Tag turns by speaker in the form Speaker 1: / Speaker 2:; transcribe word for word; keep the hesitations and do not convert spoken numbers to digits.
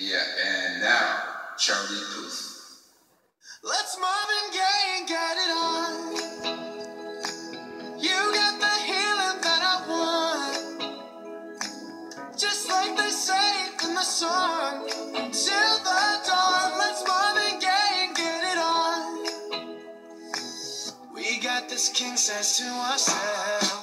Speaker 1: Yeah, and now, Charlie Puth.
Speaker 2: Let's Marvin Gaye and get it on. You got the healing that I want. Just like they say in the song. Till the dawn, let's Marvin Gaye and get it on. We got this king size to ourselves.